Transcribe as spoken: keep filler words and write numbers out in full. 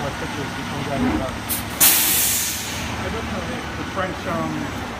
pictures. He comes out here. I don't know the French um